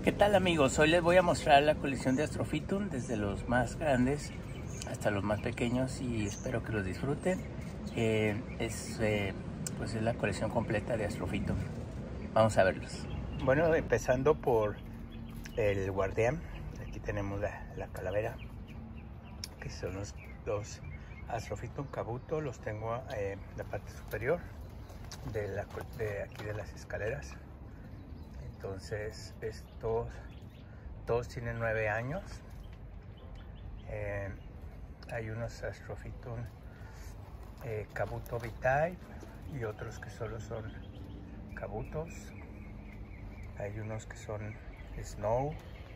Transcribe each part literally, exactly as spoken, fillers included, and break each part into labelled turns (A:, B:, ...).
A: ¿Qué tal, amigos? Hoy les voy a mostrar la colección de Astrophytum, desde los más grandes hasta los más pequeños, y espero que los disfruten. Eh, es, eh, pues es la colección completa de Astrophytum. Vamos a verlos. Bueno, empezando por el guardián. Aquí tenemos la, la calavera, que son los, los Astrophytum kabuto. Los tengo eh, en la parte superior de, la, de aquí de las escaleras. Entonces estos todos tienen nueve años. Eh, hay unos Astrophytum eh, kabuto V-Type y otros que solo son kabutos. Hay unos que son Snow.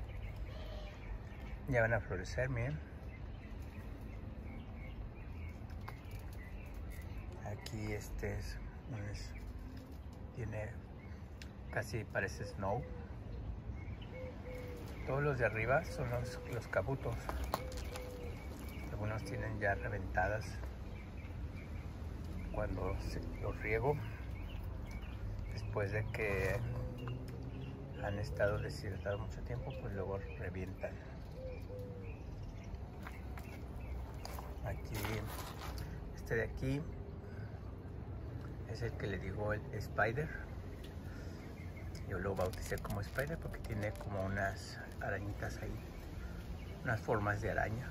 A: Ya van a florecer, miren. Aquí este es, es tiene casi parece Snow. Todos los de arriba son los, los kabutos. Algunos tienen ya reventadas. Cuando se, los riego, después de que han estado deshidratados mucho tiempo, pues luego revientan. Aquí, este de aquí es el que le digo el Spider. Yo lo bauticé como Spider porque tiene como unas arañitas ahí, unas formas de araña.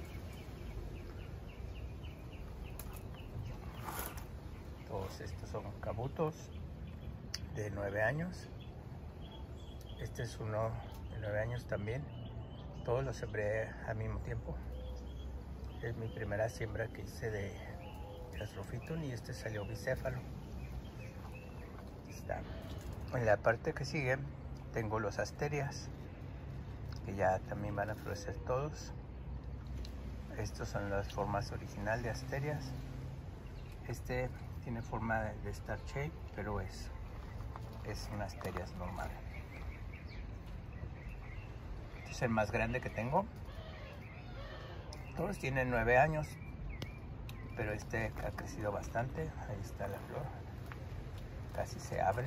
A: Todos estos son kabutos de nueve años. Este es uno de nueve años también. Todos los sembré al mismo tiempo. Es mi primera siembra que hice de Astrophytum, y este salió bicéfalo. Aquí está. En la parte que sigue tengo los asterias, que ya también van a florecer todos. Estos son las formas original de asterias. Este tiene forma de star shape, pero es, es una asterias normal. Este es el más grande que tengo. Todos tienen nueve años, pero este ha crecido bastante. Ahí está la flor, casi se abre.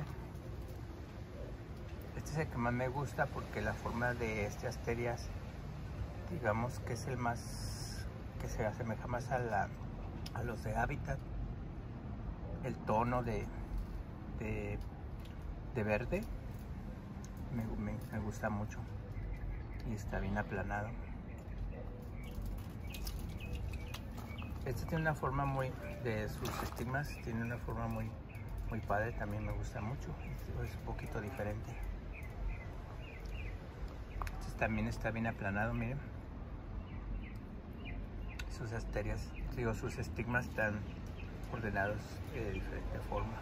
A: Este es el que más me gusta porque la forma de este asterias, digamos que es el más, que se asemeja más a, la, a los de Habitat. El tono de, de, de verde me, me, me gusta mucho, y está bien aplanado. Este tiene una forma muy, de sus estigmas, tiene una forma muy, muy padre, también me gusta mucho. Este es un poquito diferente. También está bien aplanado, miren. Sus asterias, digo, sus estigmas están ordenados de diferente forma.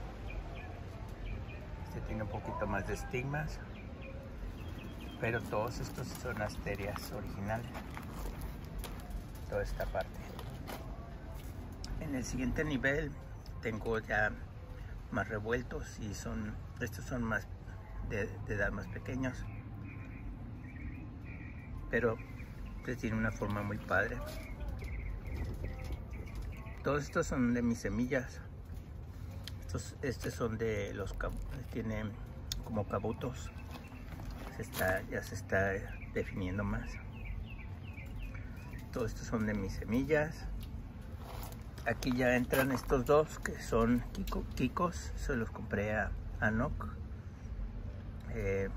A: Este tiene un poquito más de estigmas, pero todos estos son asterias originales. Toda esta parte. En el siguiente nivel tengo ya más revueltos, y son, estos son más de, de edad más pequeños, pero pues tiene una forma muy padre. Todos estos son de mis semillas. Estos, estos son de los kabutos, tienen como kabutos. Se está, ya se está definiendo más. Todos estos son de mis semillas. Aquí ya entran estos dos que son Kiko, Kikos. Se los compré a Anok. Eh,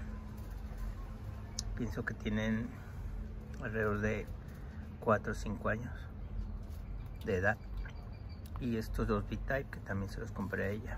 A: Pienso que tienen alrededor de cuatro o cinco años de edad. Y estos dos V-Type, que también se los compré a ella,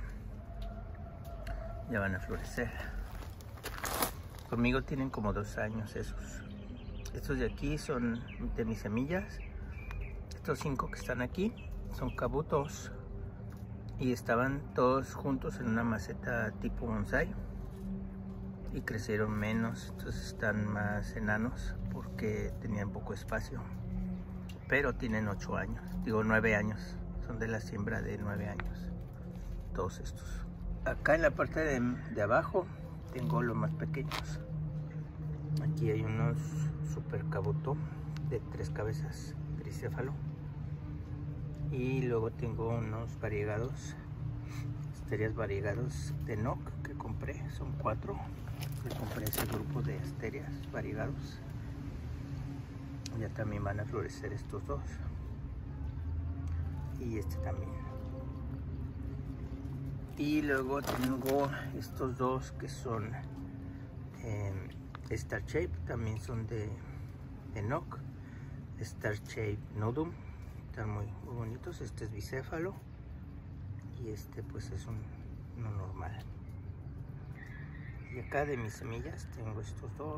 A: ya van a florecer. Conmigo tienen como dos años esos. Estos de aquí son de mis semillas. Estos cinco que están aquí son kabutos, y estaban todos juntos en una maceta tipo bonsai, y crecieron menos, entonces están más enanos porque tenían poco espacio, pero tienen ocho años, digo nueve años, son de la siembra de nueve años todos estos. Acá en la parte de, de abajo tengo los más pequeños. Aquí hay unos super kabuto de tres cabezas, tricéfalo, y luego tengo unos variegados, asterias variegados de Nock que compré, son cuatro. compré ese grupo de asterias variegados. Ya también van a florecer estos dos. Y este también. Y luego tengo estos dos que son eh, Star Shape, también son de, de Nock. Star Shape Nodum, están muy, muy bonitos. Este es bicéfalo y este pues es un, uno normal. Y acá de mis semillas tengo estos dos.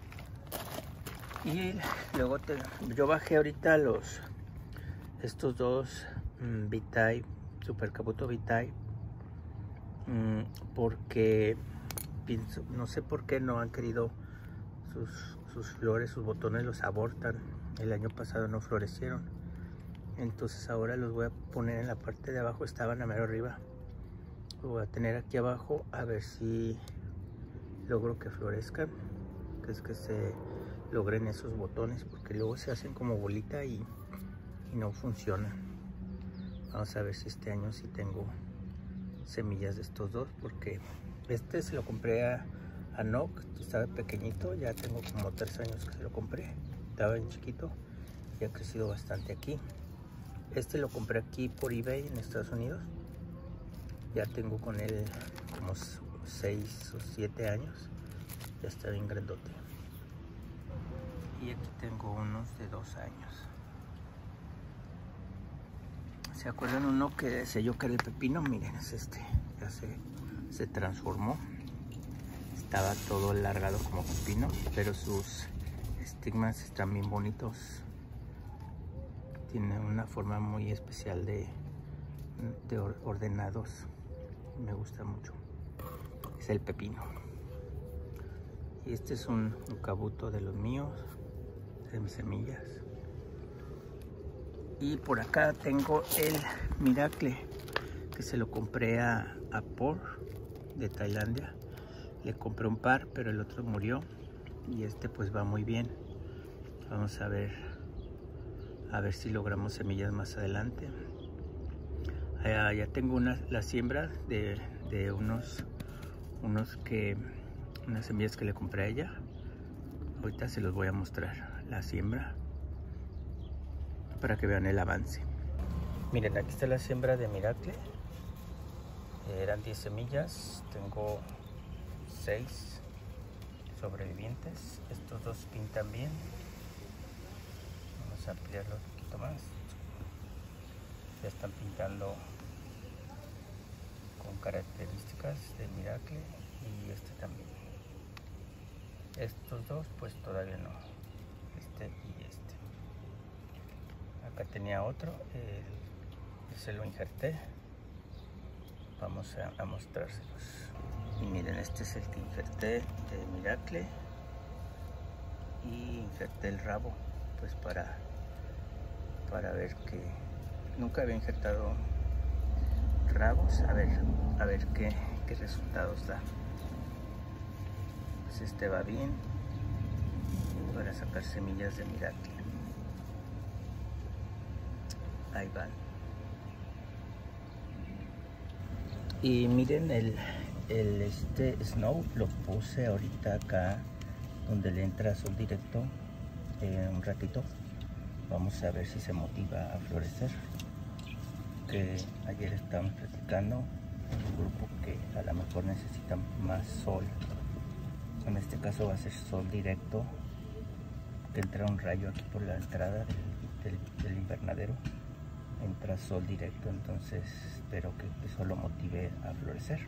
A: Y luego te, yo bajé ahorita los estos dos um, Vitae, Super Cabuto Vitae, um, porque pienso, no sé por qué no han querido sus, sus flores, sus botones los abortan. El año pasado no florecieron, entonces ahora los voy a poner en la parte de abajo. Estaban a mero arriba, los voy a tener aquí abajo a ver si logro que florezcan, que es que se logren esos botones, porque luego se hacen como bolita y, y no funcionan. Vamos a ver si este año sí tengo semillas de estos dos, porque este se lo compré a, a Nock, estaba pequeñito, ya tengo como tres años que se lo compré, estaba bien chiquito y ha crecido bastante aquí. Este lo compré aquí por eBay en Estados Unidos, ya tengo con él como seis o siete años, ya está bien grandote. Y aquí tengo unos de dos años. ¿Se acuerdan uno que decía yo que era el pepino? Miren, es este, ya se, se transformó. Estaba todo alargado como pepino, pero sus estigmas están bien bonitos. Tiene una forma muy especial de, de ordenados. Me gusta mucho. Es el pepino. Y este es un, un cabuto de los míos, de mis semillas. Y por acá tengo el Miracle, que se lo compré a, a Por de Tailandia. Le compré un par, pero el otro murió. Y este pues va muy bien. Vamos a ver, a ver si logramos semillas más adelante. Allá, ya tengo una, la siembra de, de unos, unos que, unas semillas que le compré a ella. Ahorita se los voy a mostrar, la siembra, para que vean el avance. Miren, aquí está la siembra de Miracle. Eran diez semillas, tengo seis sobrevivientes. Estos dos pintan bien. Vamos a ampliarlo un poquito más. Ya están pintando con características de Miracle, y este también. Estos dos pues todavía no, este y este. Acá tenía otro, eh, se lo injerté. Vamos a, a mostrárselos. Y miren, este es el que injerté de Miracle, y injerté el rabo pues para para ver que nunca había injertado rabos, a ver a ver qué, qué resultados da. Pues este va bien para sacar semillas de Miracle. Ahí van. Y miren el, el este Snow lo puse ahorita acá donde le entra sol directo, eh, un ratito. Vamos a ver si se motiva a florecer. Que ayer estábamos platicando en el grupo que a lo mejor necesitan más sol. En este caso va a ser sol directo, que entra un rayo aquí por la entrada del, del, del invernadero. Entra sol directo, entonces espero que eso lo motive a florecer.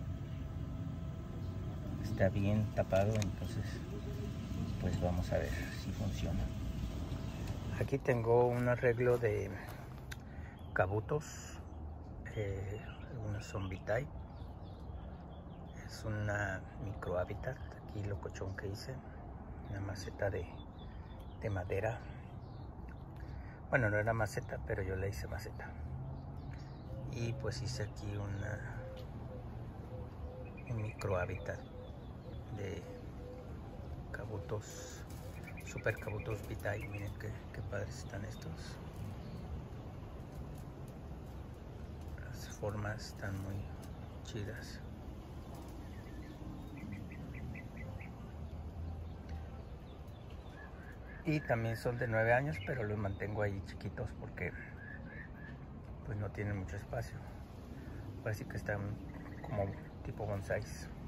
A: Está bien tapado, entonces pues vamos a ver si funciona. Aquí tengo un arreglo de cabutos, eh, unos son Vitae. Es una micro hábitat, aquí locochón que hice, una maceta de, de madera. Bueno, no era maceta, pero yo le hice maceta. Y pues hice aquí una, un micro hábitat de cabutos, super cabutos Vitae. Miren qué, qué padres están estos. Las formas están muy chidas. Y también son de nueve años, pero los mantengo ahí chiquitos porque pues no tienen mucho espacio. Parece que están como tipo bonsáis.